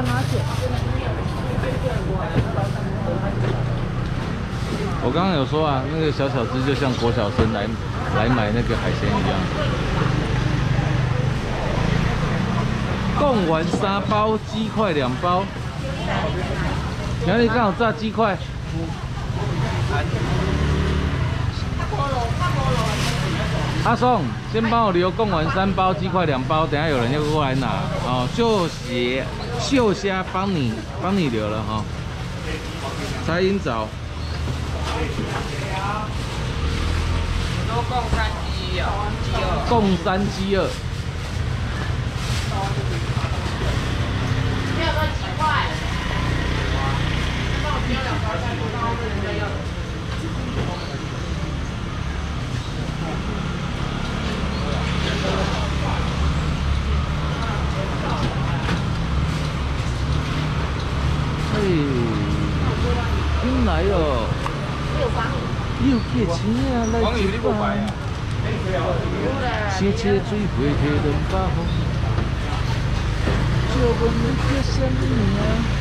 拿铁。 我刚刚有说啊，那个小小只就像国小生来买那个海鲜一样。贡丸3包，鸡块2包。哪里刚好炸鸡块？阿松，先帮我留贡丸3包，鸡块2包，等下有人要过来拿哦。秀虾帮你留了哈。柴鹰藻。 都贡3鸡哦， 贡3鸡2。 没有多几块。帮我挑2包菜，不包的人家要。 进来哦。又结钱啊，来一包。切切水花摕200块，借问你叫什么名？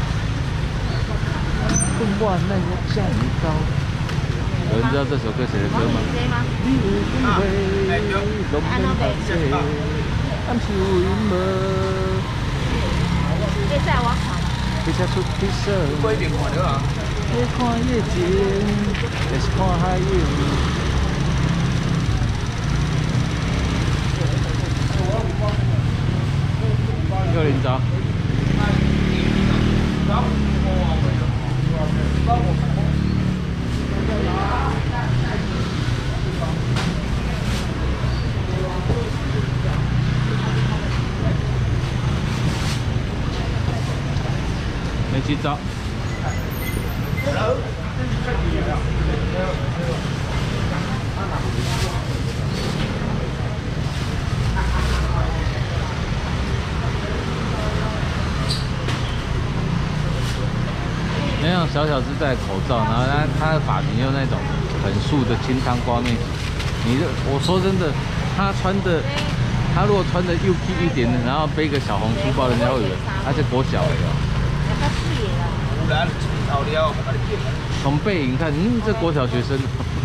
问我哪有这么高？有人知道这首歌谁的歌吗？你有韵味，拢免拍摄，俺是有韵无。 现在我看。 开车出去耍， 不一定看到啊。 要看夜景，也是看海洋。又领走。没去找。没有小小只戴口罩，然后他的发型用那种很素的清汤挂面。我说真的，他如果穿的又 Q 一点的，然后背个小红书包，人家会以为他是国小的哦。从背影看，这国小学生。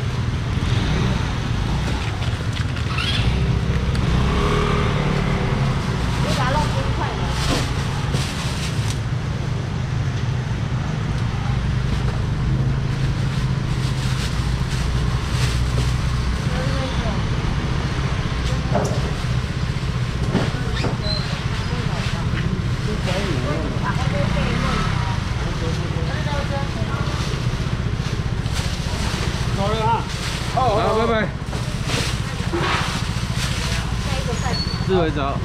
好，拜拜。4维走。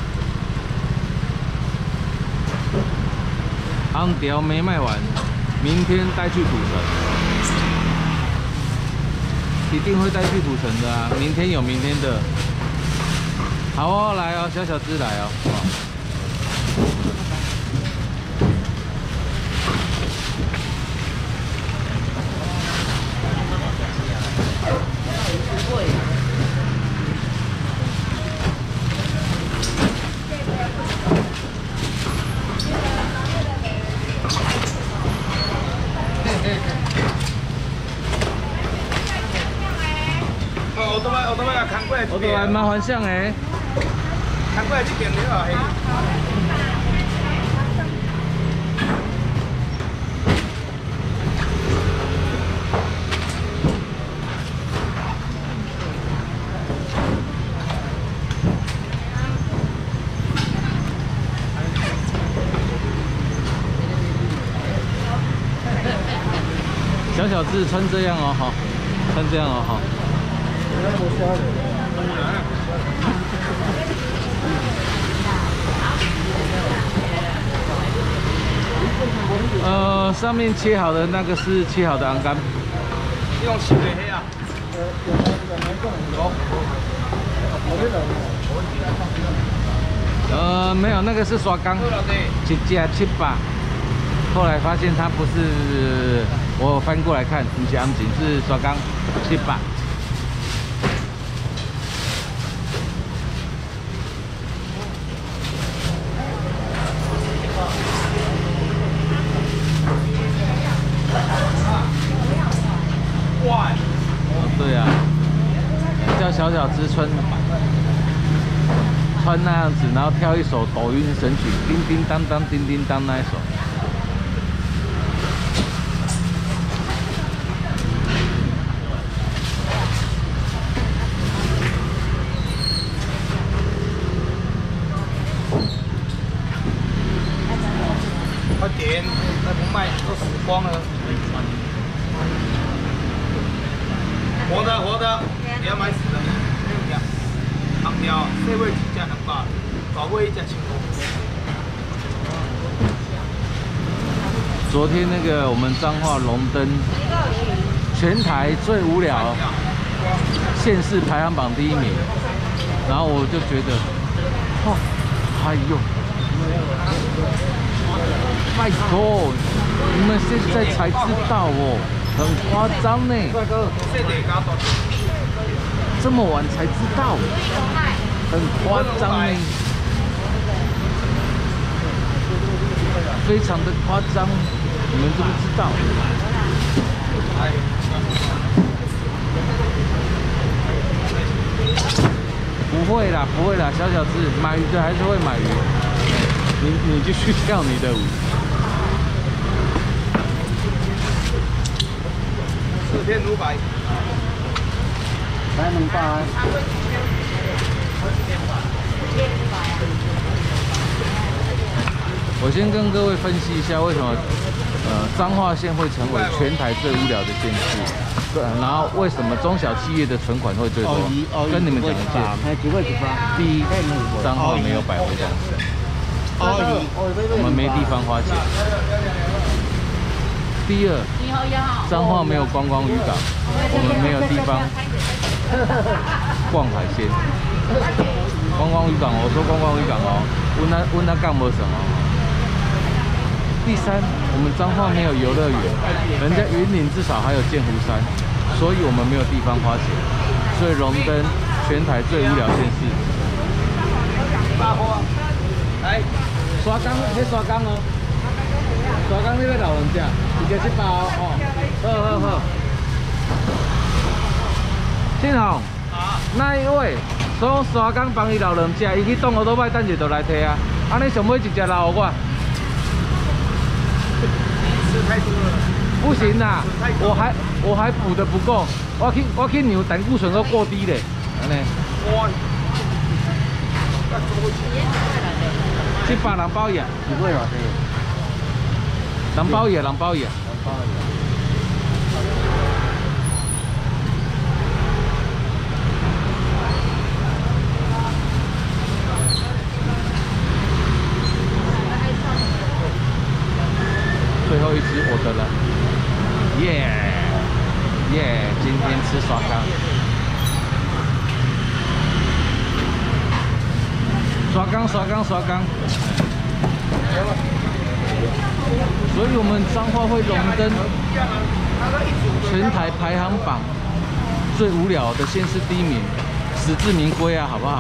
昂条没卖完，明天带去土城，一定会带去土城的啊！明天有明天的。好哦，来哦，小小只来哦。我都还蛮幻想诶。 看过来这边的哦， 小小只穿这样哦，好，穿这样哦，好。上面切好的那个是切好的昂干。 用切的黑啊。 没有，那个是刷缸，一只700。后来发现它不是，我翻过来看，不是昂紧，是刷缸700。 小子穿那样子，然后跳一首抖音神曲，叮叮当当，叮叮当那一首。 快点，再不卖都死光了。活的活的，你要买死的，没有呀。红条细尾一只200，大尾一只15。 昨天那个我们彰化龙灯，全台最无聊，县市排行榜第1名，然后我就觉得，哦，哎呦，拜托，你们现在才知道哦，很夸张呢。这么晚才知道，很夸张呢，非常的夸张，你们知不知道？不会啦，不会啦，小小子，买鱼的还是会买鱼，你继续钓你的鱼。 4片500。 来200。 我先跟各位分析一下为什么彰化县会成为全台最无聊的县市，对，然后为什么中小企业的存款会最多？跟你们讲一件，第一，彰化没有百货公司，我们没地方花钱。第二，彰化没有观光渔港，我们没有地方逛海鲜。观光渔港，我说观光渔港哦，温那干没什么。第三，我们彰化没有游乐园，人家云林至少还有剑湖山，所以我们没有地方花钱，所以荣登全台最无聊县市。 来， 刷缸，你刷缸哦，刷缸你要老人家，一个700哦，好。信宏，那一位说刷缸帮伊老人家，伊去动我都歹，等下就来摕啊，安尼上尾一只留我。 太多了， 不行啦，我还补的不够，我去牛胆固醇都过低嘞，安尼。 哇 700人包夜， 你会偌济？ 人包夜，人包夜。最后一只我的了，耶，今天吃刷缸，刷缸，所以我们彰化会荣登全台排行榜最无聊的县市第1名，实至名归啊，好不好？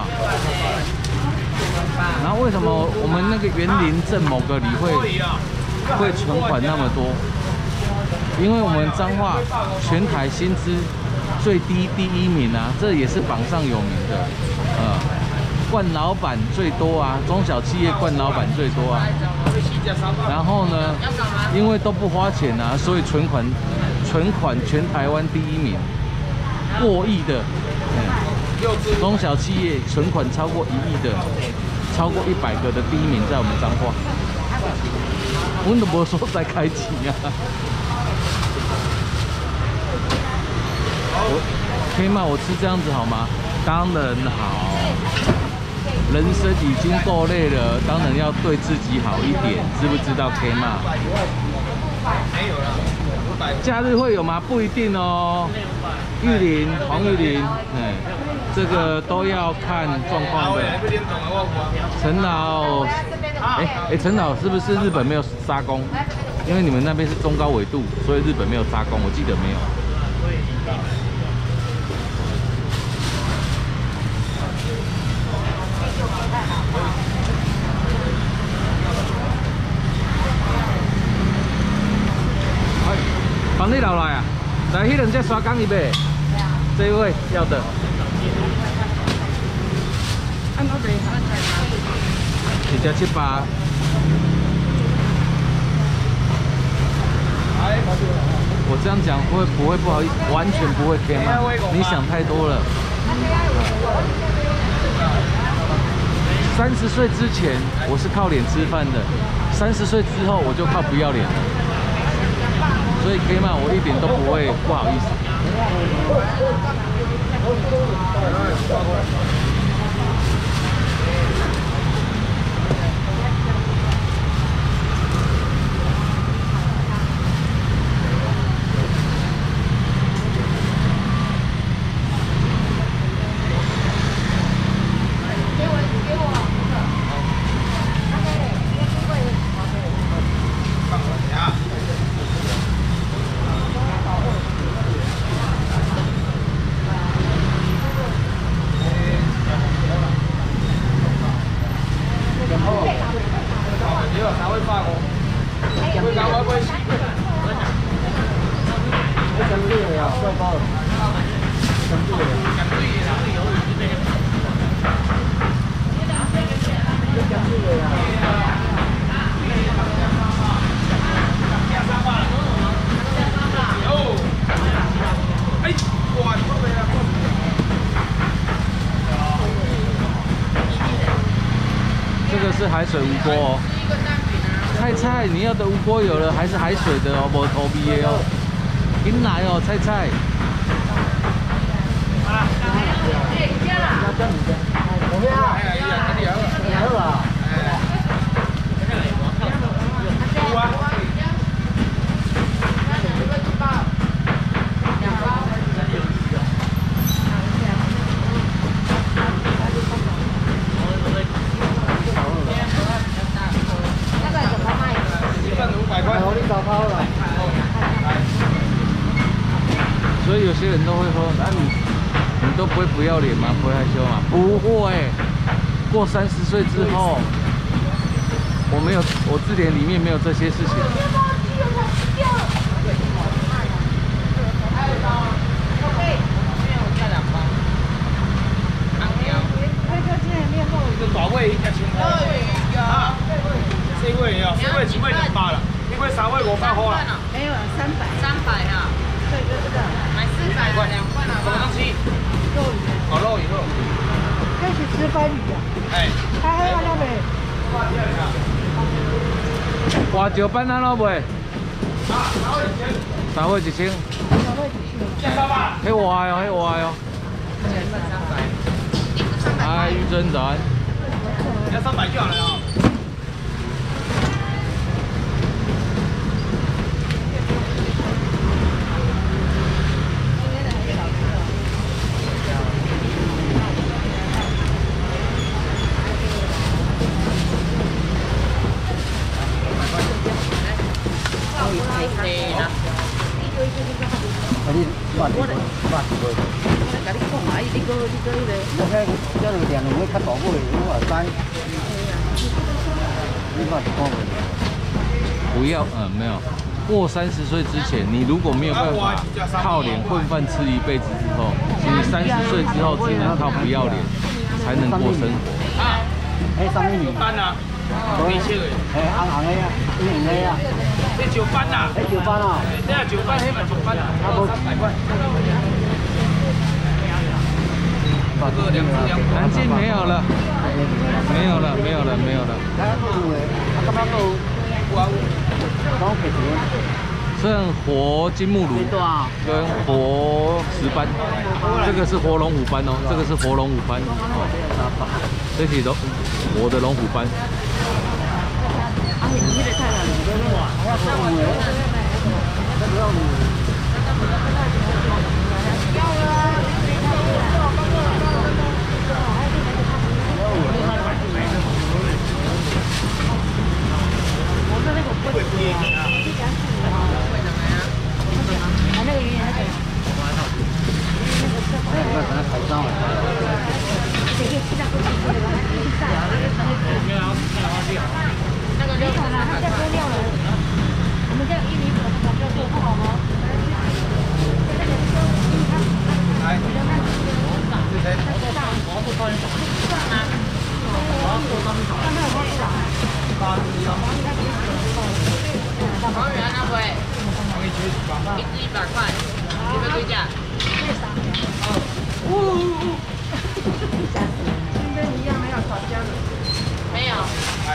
然后为什么我们那个园林镇某个里会存款那么多？因为我们彰化全台薪资最低第1名啊，这也是榜上有名的。冠老板最多啊，中小企业冠老板最多啊。然后呢，因为都不花钱啊，所以存款全台湾第1名，过亿的。中小企业存款超过1亿的，超过100个的第1名在我们彰化。我们都没说在开启啊。可以吗？我吃这样子好吗？当然好。人生已经够累了，当然要对自己好一点，知不知道 K 吗？ 没有了， 假日会有吗？不一定哦。玉林、黄玉林，这个都要看状况的。陈老，陈老是不是日本没有沙工？因为你们那边是中高纬度，所以日本没有沙工，我记得没有。帮你留来啊！来，迄2只沙缸一买，这位要的。 一只700。我这样讲会不会不好意思？完全不会偏吗？你想太多了。30岁之前我是靠脸吃饭的，30岁之后我就靠不要脸了。所以 K 嘛，我一点都不会不好意思。这个是海水无锅哦。菜，你要的无锅有了，还是海水的哦，无土味的哦。紧来哦，菜。所以有些人都会说，你都不会不要脸吗？不会害羞吗？不会。过30岁之后，我字典里面没有这些事情。 这大尾1千块。啊，4尾哦，4尾2尾200了，1尾3尾500块了。 没有300啊。对，就这个，买400块2罐好不好？ 什么东西？ 肉鱼。 烤肉以后。 这是石斑鱼啊。 哎。 还有那没？ 花椒斑哪了卖？3尾1000。迄活的哦，哎，玉珍早安。 要300就好了哦。 不要，没有。过30岁之前，你如果没有办法靠脸混饭吃一辈子之后，你30岁之后只能靠不要脸才能过生活。 啊，什么鱼？斑啊，黑色的。红红的啊，圆的啊。这石斑啊。石斑啊。这石斑，迄嘛石斑啊。差不多300块。 南京没有了，没有了。剩活金目鲈跟活石斑，这个是活龙虎斑哦，这个是活龙虎斑哦，这是活的龙虎斑。 黄鱼那不会？一只100块，你们对价？今天一样没有吵架的。没有。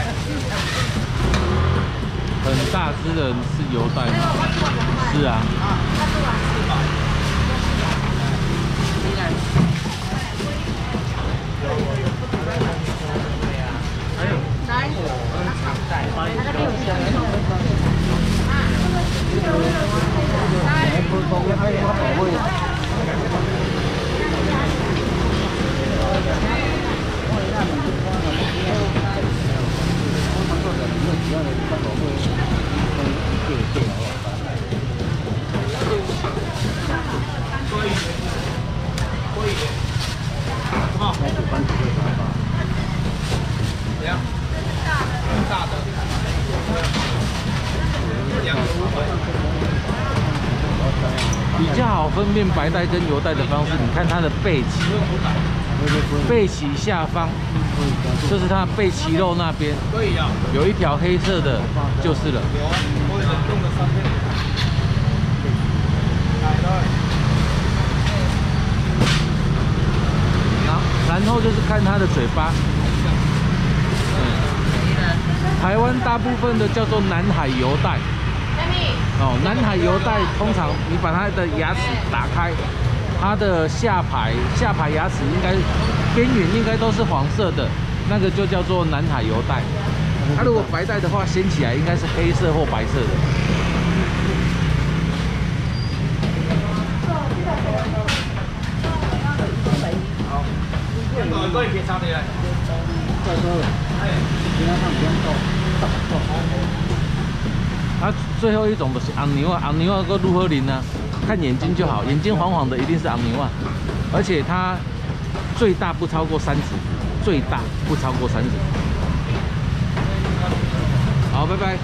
很大只的是油带吗？是啊。比较好分辨白带跟油带的方式，你看它的背鳍，背鳍下方就是它背鳍肉那边有一条黑色的，就是了。然后就是看它的嘴巴。台湾大部分的叫做南海油带。哦，南海油带通常你把它的牙齿打开，它的下排牙齿应该边缘应该都是黄色的，那个就叫做南海油带。它如果白带的话，掀起来应该是黑色或白色的。它最后一种的是昂牛啊，昂牛啊，个如何淋呢？看眼睛就好，眼睛黄黄的一定是昂牛啊，而且它最大不超过3指，最大不超过3指。好，拜拜。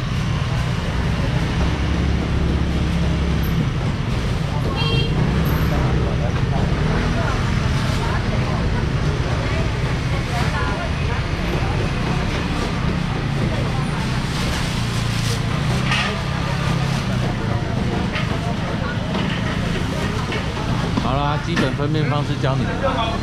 好啦，基本分辨方式教你。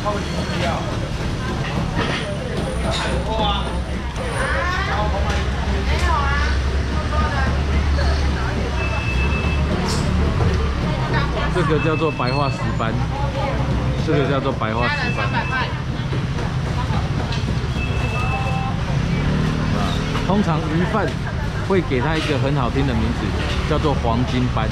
这个叫做白化石斑，这个叫做白化石斑。通常鱼贩会给它一个很好听的名字，叫做黄金斑。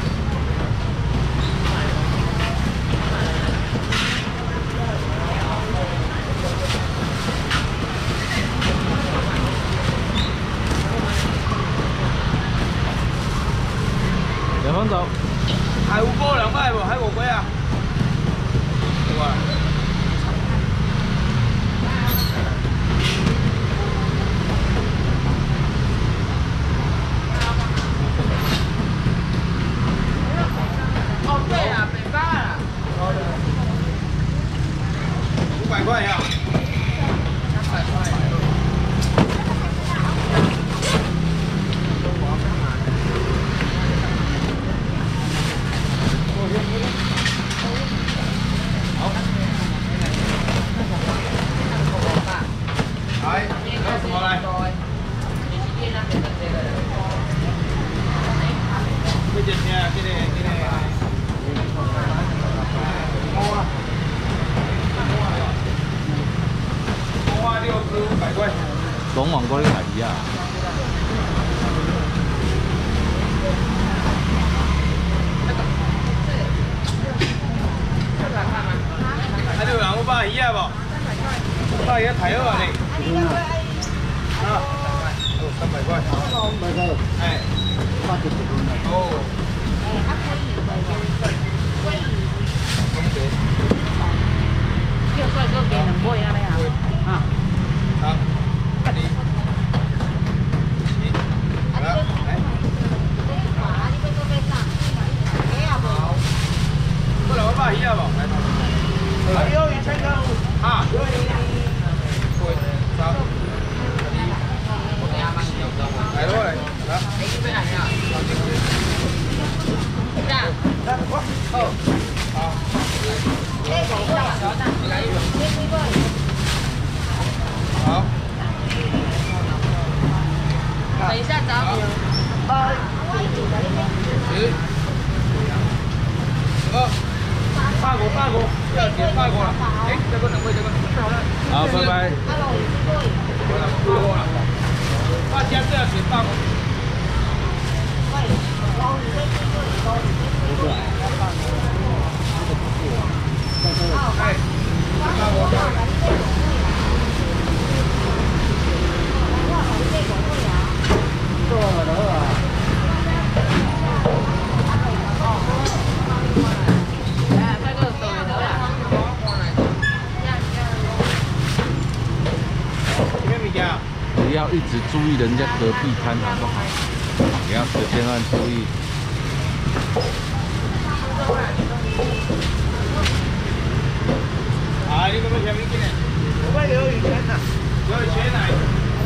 两方走。 海有锅200无？海无龟啊？有啊。 哦，对啊，北巴啦。 500块呀。300块。来，还有什么来？这几天啊，这个。木啊，6只500块。 总网过来买一啊。还有人有把鱼啊无？把鱼抬好啊你。啊，300块。300块。哎。哦。 叫帅哥给2杯啊，你啊。 好。过来我把鱼啊无？来。 等一下找你。 八個，要點8個啦。誒，這個兩位，這個。 好，拜拜。 大家都要點8個。 不要一直注意人家隔壁摊好不好？你要千万注意。 啊，你咁樣前面見咧？我有以前呐，有以前呐。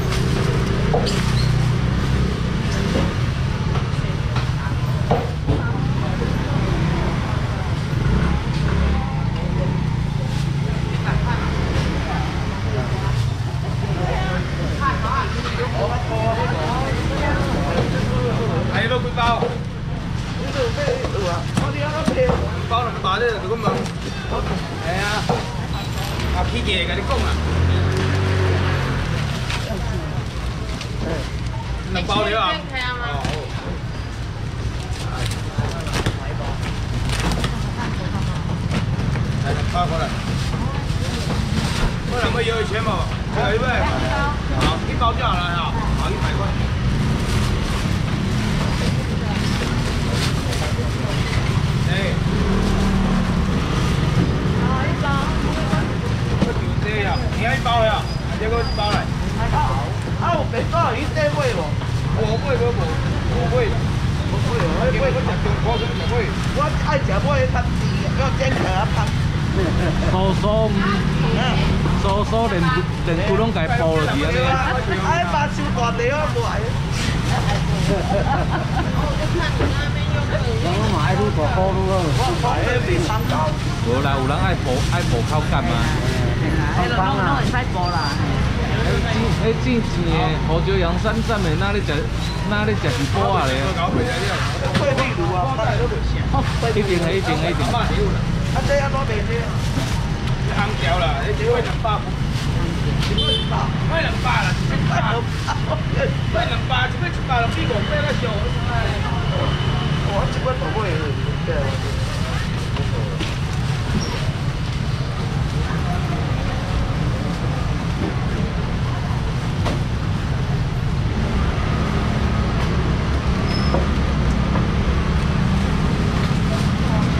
係咯，佢包。呢度咩？我哋有得平。包2包啫，就咁樣。係啊。啊，起嘢㗎，你講啊。2包料啊。來2包過來。我兩個有錢嘛？有一位。好，1包就好了哈。好，100塊。哎。好，1包。我就這樣，你要1包呀？這個1包來。啊，我別包，你這位喎。我會，我會。我食中國嘅唔會。我愛食尾較甜，要煎殼啊香。 疏疏連骨攏家包落去安尼。 哎，把手大地我無愛。我買都大包咯，我買未參考。 無啦，有人愛無口感嘛。 係咯，攏會使播啦。 迄正正的胡椒羊散散的，哪里食是补啊咧？一定。 啊，這樣多味啲。香蕉啦，你只可以2包。2包，可以2包啦，2包，可以2包，只可以1包啦，比5包較少。